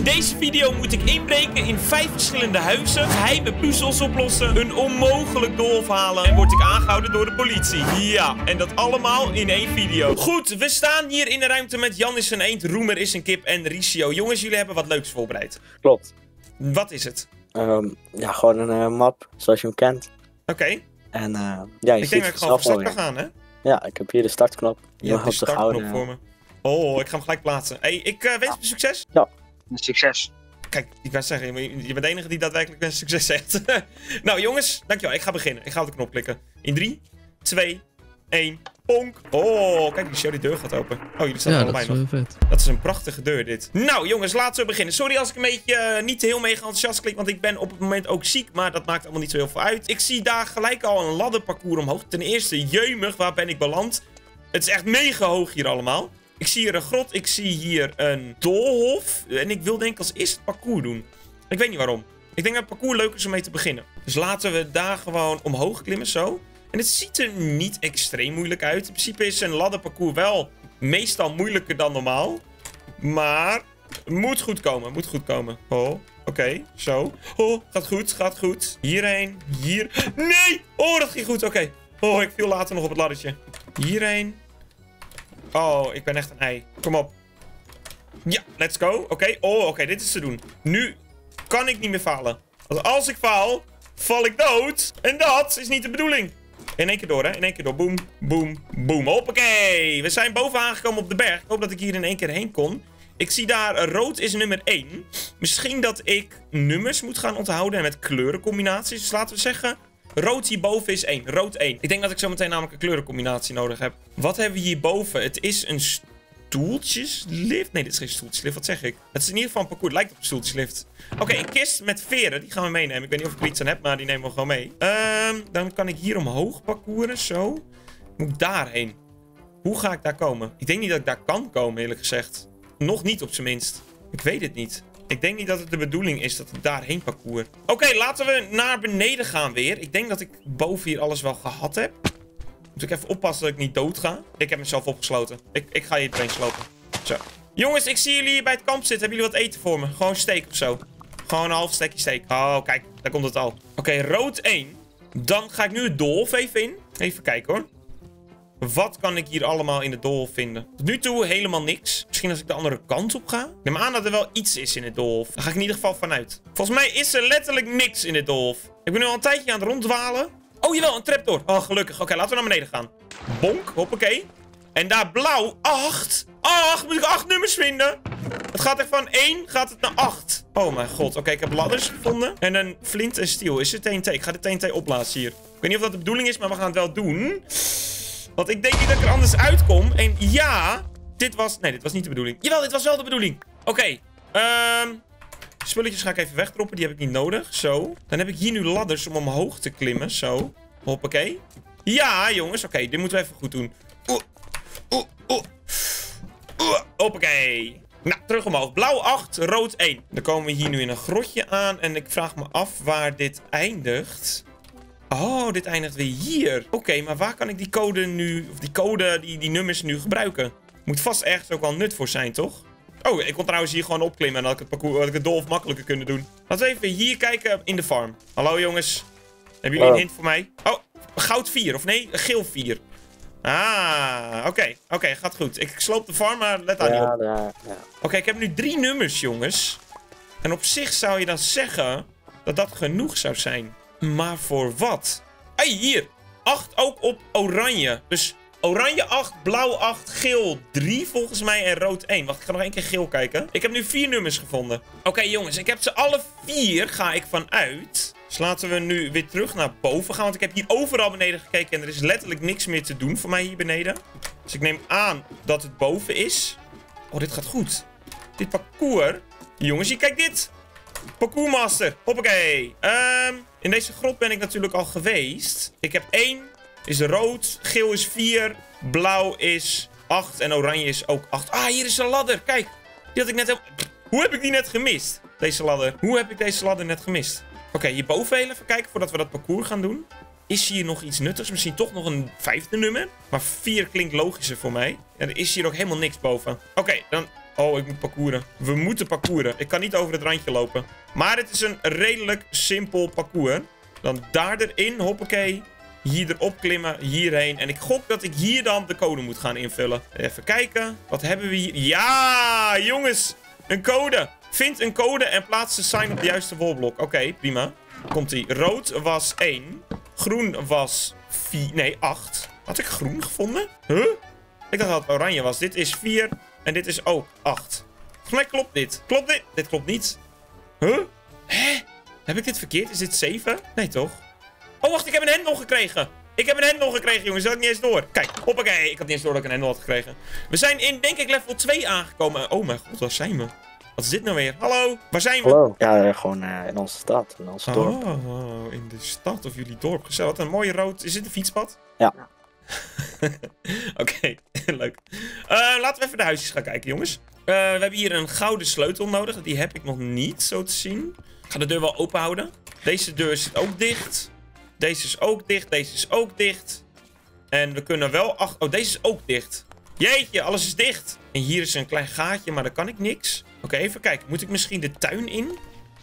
deze video moet ik inbreken in 5 verschillende huizen, geheime puzzels oplossen, een onmogelijk doolhof halen en word ik aangehouden door de politie. Ja, en dat allemaal in 1 video. Goed, we staan hier in de ruimte met Jan is een eend, Roemer is een kip en Ricio. Jongens, jullie hebben wat leuks voorbereid. Klopt. Wat is het? Ja, gewoon een map zoals je hem kent. Oké. En ja, je Ik ziet denk dat het ik gewoon zelf van wel start kan weer. gaan, hè? Ja, ik heb hier de startknop. Je hebt de startknop voor me. Oh, ik ga hem gelijk plaatsen. Hey, ik wens je succes. Succes. Kijk, ik wou zeggen, je bent de enige die daadwerkelijk een succes zegt. Nou jongens, dankjewel. Ik ga beginnen. Ik ga op de knop klikken. In 3, 2, 1, ponk. Oh, kijk, die deur gaat open. Oh, jullie staan er allebei nog. Vet. Dat is een prachtige deur, dit. Nou jongens, laten we beginnen. Sorry als ik een beetje niet heel mega enthousiast klink, want ik ben op het moment ook ziek. Maar dat maakt allemaal niet zo heel veel uit. Ik zie daar gelijk al een ladderparcours omhoog. Ten eerste, jeumig, waar ben ik beland? Het is echt mega hoog hier allemaal. Ik zie hier een grot, ik zie hier een doolhof. En ik wil denk ik als eerste het parcours doen. Ik weet niet waarom. Ik denk dat het parcours leuk is om mee te beginnen. Dus laten we daar gewoon omhoog klimmen, zo. En het ziet er niet extreem moeilijk uit. In principe is een ladderparcours wel meestal moeilijker dan normaal. Maar moet goed komen, moet goed komen. Oh, oké, zo. Oh, gaat goed, gaat goed. Hierheen, hier. Nee! Oh, dat ging goed, oké. Oh, ik viel later nog op het laddertje. Hierheen. Oh, ik ben echt een ei. Kom op. Ja, let's go. Oké. Oh, oké, dit is te doen. Nu kan ik niet meer falen. Want als ik faal, val ik dood. En dat is niet de bedoeling. In 1 keer door, hè. In 1 keer door. Boom, boom, boom. Hoppakee. We zijn boven aangekomen op de berg. Ik hoop dat ik hier in 1 keer heen kon. Ik zie daar, rood is nummer 1. Misschien dat ik nummers moet gaan onthouden en met kleurencombinaties. Dus laten we zeggen, rood hierboven is 1. Rood 1. Ik denk dat ik zo meteen namelijk een kleurencombinatie nodig heb. Wat hebben we hierboven? Het is een stoeltjeslift. Nee, dit is geen stoeltjeslift. Wat zeg ik? Het is in ieder geval een parcours. Het lijkt op een stoeltjeslift. Oké, een kist met veren. Die gaan we meenemen. Ik weet niet of ik er iets aan heb, maar die nemen we gewoon mee. Dan kan ik hier omhoog parcouren. Zo. Moet ik daarheen? Hoe ga ik daar komen? Ik denk niet dat ik daar kan komen, eerlijk gezegd. Nog niet, op zijn minst. Ik weet het niet. Ik denk niet dat het de bedoeling is dat ik daarheen parcours. Oké, laten we naar beneden gaan weer. Ik denk dat ik boven hier alles wel gehad heb. Moet ik even oppassen dat ik niet dood ga. Ik heb mezelf opgesloten. Ik ga hier doorheen slopen. Zo. Jongens, ik zie jullie hier bij het kamp zitten. Hebben jullie wat eten voor me? Gewoon steak of zo. Gewoon een half stekje steak. Oh, kijk. Daar komt het al. Oké, rood 1. Dan ga ik nu het doolhof even in. Even kijken hoor. Wat kan ik hier allemaal in het doolhof vinden? Tot nu toe helemaal niks. Misschien als ik de andere kant op ga. Ik neem aan dat er wel iets is in het doolhof. Daar ga ik in ieder geval vanuit. Volgens mij is er letterlijk niks in het doolhof. Ik ben nu al een tijdje aan het ronddwalen. Oh, jawel, een trapdoor. Oh, gelukkig. Oké, laten we naar beneden gaan. Bonk, hoppakee. En daar blauw, 8. 8, moet ik 8 nummers vinden? Het gaat echt van 1, gaat het naar 8. Oh mijn god. Oké, ik heb ladders gevonden. En een flint en steel. Is het TNT? Ik ga de TNT opblazen hier. Ik weet niet of dat de bedoeling is, maar we gaan het wel doen. Want ik denk niet dat ik er anders uitkom. En ja, dit was... Nee, dit was niet de bedoeling. Jawel, dit was wel de bedoeling. Oké, spulletjes ga ik even wegdroppen. Die heb ik niet nodig. Zo. Dan heb ik hier nu ladders om omhoog te klimmen. Zo. Hoppakee. Ja, jongens. Oké, dit moeten we even goed doen. Hoppakee. Nou, terug omhoog. Blauw 8, rood 1. Dan komen we hier nu in een grotje aan. En ik vraag me af waar dit eindigt. Oh, dit eindigt weer hier. Oké, maar waar kan ik die code nu... Of die code, die nummers nu gebruiken? Moet vast ergens ook wel nut voor zijn, toch? Oh, ik kon trouwens hier gewoon opklimmen. En dan had ik het parcours, had ik het doolhof makkelijker kunnen doen. Laten we even hier kijken in de farm. Hallo, jongens. Hebben jullie een hint voor mij? Oh, goud 4. Of nee, geel 4. Ah, oké, gaat goed. Ik sloop de farm, maar let daar niet op. Ja. Oké, ik heb nu 3 nummers, jongens. En op zich zou je dan zeggen dat dat genoeg zou zijn. Maar voor wat? Hey, hier. 8 ook op oranje. Dus oranje 8, blauw 8, geel 3 volgens mij en rood 1. Wacht, ik ga nog 1 keer geel kijken. Ik heb nu 4 nummers gevonden. Oké, jongens, ik heb ze alle 4, ga ik vanuit. Dus laten we nu weer terug naar boven gaan. Want ik heb hier overal beneden gekeken en er is letterlijk niks meer te doen voor mij hier beneden. Dus ik neem aan dat het boven is. Oh, dit gaat goed. Dit parcours. Jongens, hier, kijk dit. Parcoursmaster. Hoppakee. In deze grot ben ik natuurlijk al geweest. Ik heb 1. Is rood. Geel is 4. Blauw is 8. En oranje is ook 8. Ah, hier is een ladder. Kijk. Die had ik net... Hoe heb ik die net gemist? Deze ladder. Hoe heb ik deze ladder net gemist? Oké, hierboven even kijken voordat we dat parcours gaan doen. Is hier nog iets nuttigs? Misschien toch nog een 5e nummer? Maar 4 klinkt logischer voor mij. En er is hier ook helemaal niks boven. Oké, dan Oh, ik moet parcouren. We moeten parcouren. Ik kan niet over het randje lopen. Maar het is een redelijk simpel parcours. Dan daar erin, hoppakee. Hier erop klimmen, hierheen. En ik gok dat ik hier dan de code moet gaan invullen. Even kijken. Wat hebben we hier? Ja, jongens. Een code. Vind een code en plaats de sign op de juiste wolblok. Oké, prima. Komt-ie. Rood was 1. Groen was 4. Nee, 8. Had ik groen gevonden? Huh? Ik dacht dat het oranje was. Dit is 4. En dit is ook 8. Volgens mij klopt dit. Klopt dit? Dit klopt niet. Huh? Hè? Heb ik dit verkeerd? Is dit 7? Nee, toch? Oh, wacht. Ik heb een hendel gekregen. Ik heb een hendel gekregen, jongens. Dat had ik niet eens door. Kijk, hoppakee. Ik had niet eens door dat ik een hendel had gekregen. We zijn in, denk ik, level 2 aangekomen. Oh mijn god, waar zijn we? Wat is dit nou weer? Hallo? Waar zijn we? Hallo. Ja, gewoon in onze stad, in ons dorp. Oh, in de stad of jullie dorp. Gezellig. Wat een mooie rood. Is dit een fietspad? Ja. Oké, leuk. Laten we even de huisjes gaan kijken, jongens. We hebben hier een gouden sleutel nodig. Die heb ik nog niet, zo te zien. Ik ga de deur wel open houden. Deze deur zit ook dicht. Deze is ook dicht. Deze is ook dicht. En we kunnen wel... Oh, deze is ook dicht. Jeetje, alles is dicht. En hier is een klein gaatje, maar daar kan ik niks. Oké, even kijken. Moet ik misschien de tuin in?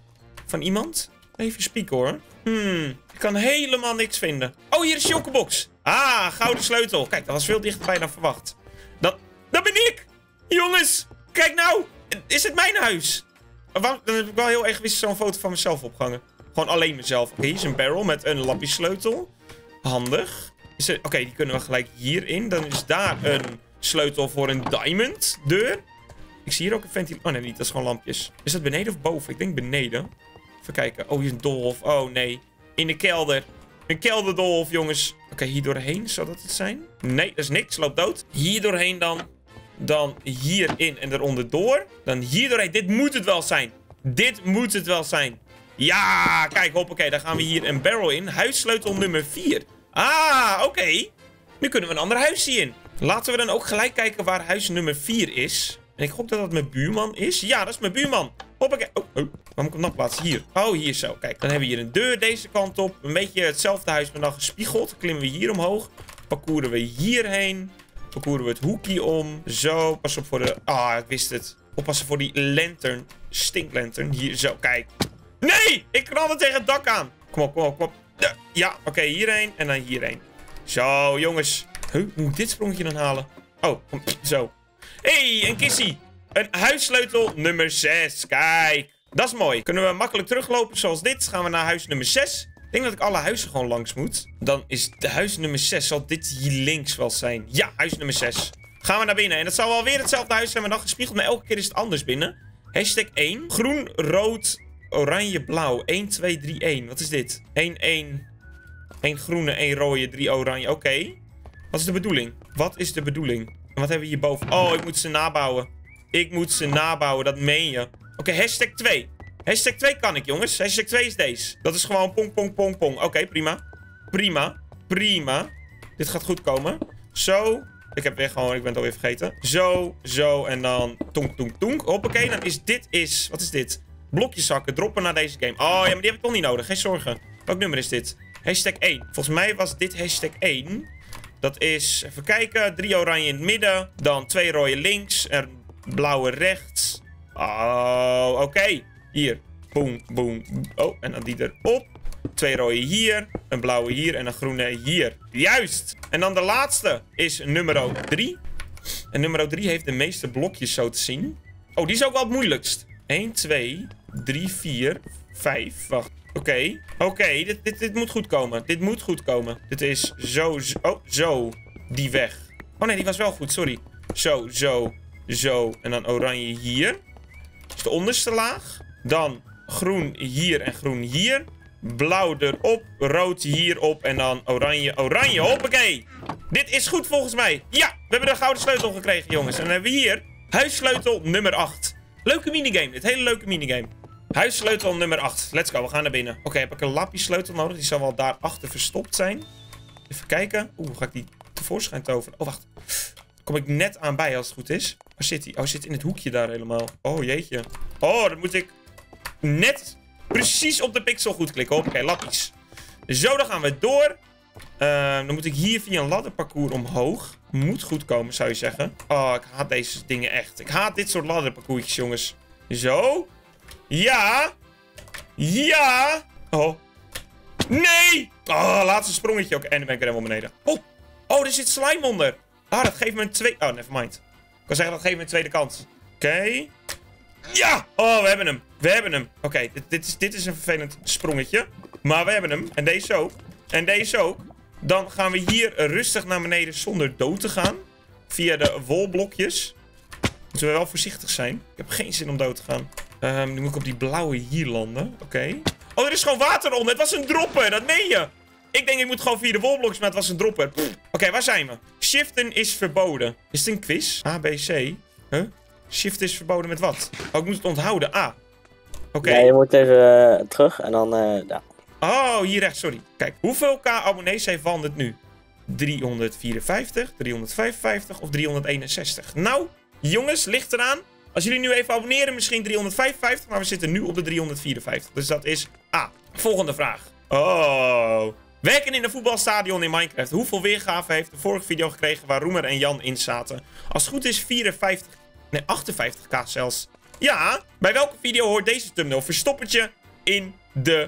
Van iemand? Even spieken, hoor. Ik kan helemaal niks vinden. Oh, hier is de chocobos. Ah, gouden sleutel. Kijk, dat was veel dichterbij dan verwacht. Dat ben ik! Jongens, kijk nou! Is het mijn huis? Dan heb ik wel heel egoïstisch zo'n foto van mezelf opgehangen. Gewoon alleen mezelf. Oké, hier is een barrel met een lapjesleutel. Handig. Oké, die kunnen we gelijk hierin. Dan is daar een sleutel voor een diamond deur. Ik zie hier ook een ventilator. Oh nee, niet. Dat is gewoon lampjes. Is dat beneden of boven? Ik denk beneden. Even kijken. Oh, hier is een doolhof. Oh nee. In de kelder. Een kelderdolhof, jongens. Oké, hier doorheen. Zou dat het zijn? Nee, dat is niks. Loopt dood. Hier doorheen dan. Dan hierin en eronder door. Dan hier doorheen. Dit moet het wel zijn. Dit moet het wel zijn. Ja, kijk, hoppakee. Dan gaan we hier een barrel in. Huissleutel nummer 4. Ah, oké. Nu kunnen we een ander huisje in. Laten we dan ook gelijk kijken waar huis nummer 4 is. En ik gok dat dat mijn buurman is. Ja, dat is mijn buurman. Hoppakee. Oh, waar moet ik hem nog plaatsen? Hier. Oh, hier zo. Kijk, dan hebben we hier een deur deze kant op. Een beetje hetzelfde huis, maar dan gespiegeld. Dan klimmen we hier omhoog. Parcouren we hierheen. Parcouren we het hoekje om. Zo, pas op voor de... Ah, ik wist het. Oppassen voor die lantern. Stinklantern. Hier, zo, kijk. Nee! Ik knalde tegen het dak aan. Kom op, kom op, kom op. Ja, oké, hierheen en dan hierheen. Zo, jongens. Huh, moet ik dit sprongetje dan halen? Oh, zo. Hé, een kissie. Een huissleutel nummer 6. Kijk, dat is mooi. Kunnen we makkelijk teruglopen zoals dit. Gaan we naar huis nummer 6. Ik denk dat ik alle huizen gewoon langs moet. Dan is de huis nummer 6. Zal dit hier links wel zijn? Ja, huis nummer 6. Gaan we naar binnen. En dat zal wel weer hetzelfde huis zijn, maar dan gespiegeld. Maar elke keer is het anders binnen. Hashtag 1. Groen, rood, oranje, blauw. 1, 2, 3, 1. Wat is dit? 1, 1. 1 groene, 1 rode, 3 oranje. Oké. Wat is de bedoeling? Wat is de bedoeling? En wat hebben we hierboven? Oh, ik moet ze nabouwen. Ik moet ze nabouwen, dat meen je. Oké, hashtag 2. Hashtag 2 kan ik, jongens. Hashtag 2 is deze. Dat is gewoon pong, pong, pong, pong. Oké, prima. Prima. Prima. Dit gaat goed komen. Zo. Ik heb weer gewoon, ik ben het alweer vergeten. Zo, zo en dan tonk, tonk, tonk. Hoppakee, dan is dit wat is dit? Blokjes zakken, droppen naar deze game. Oh ja, maar die heb ik toch niet nodig, geen zorgen. Welk nummer is dit? Hashtag 1. Volgens mij was dit hashtag 1. Dat is, even kijken, 3 oranje in het midden. Dan 2 rode links en blauwe rechts. Oh, oké. Hier. Boom, boom. Oh, en dan die erop. 2 rode hier. Een blauwe hier en een groene hier. Juist. En dan de laatste is nummer 3. En nummer 3 heeft de meeste blokjes zo te zien. Oh, die is ook wel het moeilijkst. 1, 2, 3, 4, 5. Wacht. Oké. Oké, dit moet goed komen. Dit moet goed komen. Dit is zo. Oh, zo. Die weg. Oh nee, die was wel goed. Sorry. Zo, zo, zo. En dan oranje hier. Dat is de onderste laag. Dan groen hier en groen hier. Blauw erop. Rood hierop. En dan oranje, oranje. Hoppakee. Dit is goed volgens mij. Ja, we hebben de gouden sleutel gekregen, jongens. En dan hebben we hier huissleutel nummer 8. Leuke minigame. Dit hele leuke minigame. Huissleutel nummer 8. Let's go, we gaan naar binnen. Oké, heb ik een lapjesleutel nodig? Die zal wel daarachter verstopt zijn. Even kijken. Oeh, ga ik die tevoorschijn toveren? Oh, wacht. Kom ik net aan bij als het goed is. Waar zit hij? Oh, zit in het hoekje daar helemaal. Oh, jeetje. Oh, dan moet ik net precies op de pixel goed klikken. Oké, lapjes. Zo, dan gaan we door. Dan moet ik hier via een ladderparcours omhoog. Moet goed komen, zou je zeggen. Oh, ik haat deze dingen echt. Ik haat dit soort ladderparcoursjes, jongens. Zo. Ja. Ja. Oh. Nee. Oh, laatste sprongetje ook. En dan ben ik er helemaal beneden. Oh, er zit slime onder. Ah, dat geeft me een tweede... Oh, nevermind. Ik kan zeggen, dat geeft me een tweede kans. Oké. Ja. Oh, we hebben hem. We hebben hem. Oké, dit is een vervelend sprongetje. Maar we hebben hem. En deze ook. En deze ook. Dan gaan we hier rustig naar beneden zonder dood te gaan. Via de wolblokjes. Moeten we wel voorzichtig zijn. Ik heb geen zin om dood te gaan. Nu moet ik op die blauwe hier landen. Oké. Oh, er is gewoon water onder. Het was een dropper. Dat meen je. Ik denk ik moet gewoon via de wolblokjes, maar het was een dropper. Oké, waar zijn we? Shiften is verboden. Is het een quiz? A, B, C. Huh? Shift is verboden met wat? Oh, ik moet het onthouden. A. Oké. Ja, je moet even terug en dan... ja. Oh, hier rechts, sorry. Kijk, hoeveel K abonnees heeft Wandert nu? 354, 355 of 361? Nou, jongens, ligt eraan. Als jullie nu even abonneren, misschien 355, maar we zitten nu op de 354. Dus dat is A. Volgende vraag. Oh. Werken in een voetbalstadion in Minecraft. Hoeveel weergave heeft de vorige video gekregen waar Roemer en Jan in zaten? Als het goed is 58k zelfs. Ja, bij welke video hoort deze thumbnail? Verstoppertje in de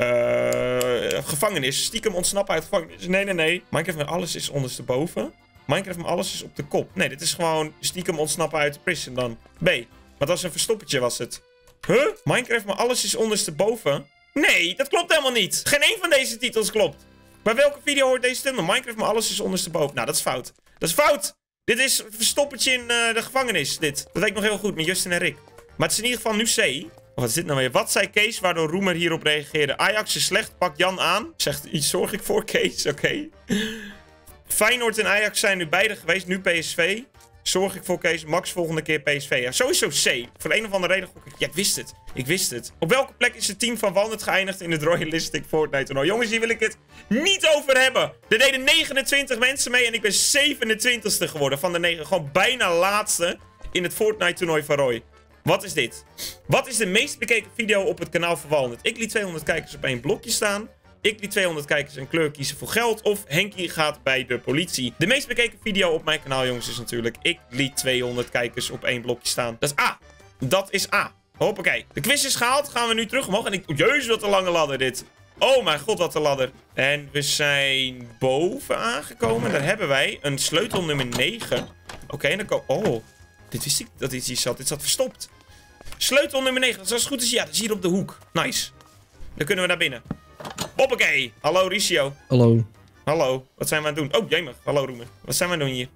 gevangenis. Stiekem ontsnappen uit gevangenis. Nee. Minecraft met alles is ondersteboven. Minecraft met alles is op de kop. Nee, dit is gewoon stiekem ontsnappen uit de prison dan. B. Wat was een verstoppertje was het? Huh? Minecraft met alles is ondersteboven? Nee, dat klopt helemaal niet. Geen één van deze titels klopt. Bij welke video hoort deze thumbnail? Minecraft met alles is ondersteboven. Nou, dat is fout. Dat is fout! Dit is een verstoppertje in de gevangenis, dit. Dat weet ik nog heel goed, met Justin en Rick. Maar het is in ieder geval nu C. Wat is dit nou weer? Wat zei Kees waardoor Roemer hierop reageerde? Ajax is slecht, pak Jan aan. Zegt iets, zorg ik voor Kees, oké. Feyenoord en Ajax zijn nu beide geweest, nu PSV. Zorg ik voor Kees, Max volgende keer PSV. Ja, sowieso C. Voor een of andere reden gok ik. Ja, ik wist het. Ik wist het. Op welke plek is het team van Wandert geëindigd in het Royalistic Fortnite toernooi? Jongens, hier wil ik het niet over hebben. Er deden 29 mensen mee en ik ben 27ste geworden van de 9. Gewoon bijna laatste in het Fortnite toernooi van Roy. Wat is dit? Wat is de meest bekeken video op het kanaal van Wandert? Ik liet 200 kijkers op één blokje staan. Ik liet 200 kijkers een kleur kiezen voor geld. Of Henkie gaat bij de politie. De meest bekeken video op mijn kanaal, jongens, is natuurlijk... Ik liet 200 kijkers op één blokje staan. Dat is A. Dat is A. Hoppakee. De quiz is gehaald. Gaan we nu terug omhoog. En ik... Jezus, wat een lange ladder dit. Oh mijn god, wat een ladder. En we zijn boven aangekomen. Daar hebben wij een sleutel nummer 9. Oké, en dan komen... Oh, dit wist ik dat dit hier zat. Dit zat verstopt. Sleutel nummer 9. Dat is goed is ja, dat is hier op de hoek. Nice. Dan kunnen we naar binnen. Hoppakee. Hallo Ricio. Hallo. Hallo. Wat zijn we aan het doen? Oh, jemig. Hallo Roemer. Wat zijn we aan het doen hier?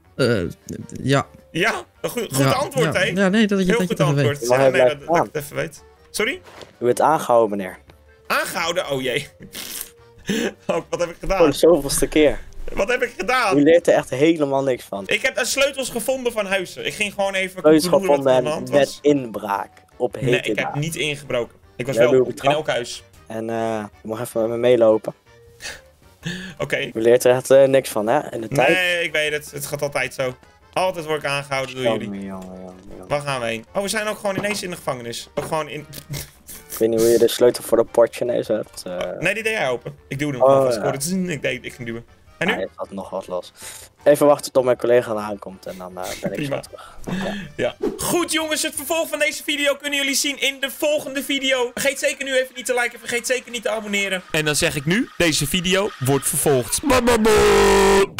Ja. Ja? Goed antwoord, hè? Ja, nee, dat je heel dat goed je het even antwoord. weet. Maar Ja, hij nee, blijft dat ik aan. het even weet. Sorry? U bent aangehouden, meneer. Aangehouden? Oh jee. Oh, wat heb ik Voor gedaan? de zoveelste keer. Wat heb ik U gedaan? leert er echt helemaal niks van. Ik heb sleutels gevonden van huizen. Ik ging gewoon even Sleutels controleren wat er aan de gevonden hand met was. inbraak. Op hete Nee, ik heb dagen. niet ingebroken. Ik was We hebben wel u in betrapt. elk huis. En je mag even met me meelopen. Oké. U leert er echt niks van, hè? In de tijd. Nee, ik weet het. Het gaat altijd zo. Altijd word ik aangehouden door jullie. Jongen. Waar gaan we heen? Oh, we zijn ook gewoon ineens in de gevangenis. Ook gewoon in... Ik weet niet hoe je de sleutel voor de portje ineens hebt. Nee, die deed jij open. Ik duwde hem Oh, gewoon. Als ja. ik hoorde het, ik ging duwen. En nu? Hij had nog wat los. Even wachten tot mijn collega aankomt en dan ben ik Prima. zo terug. Ja. Ja. Goed jongens, het vervolg van deze video kunnen jullie zien in de volgende video. Vergeet zeker nu even niet te liken, vergeet zeker niet te abonneren. En dan zeg ik nu, deze video wordt vervolgd.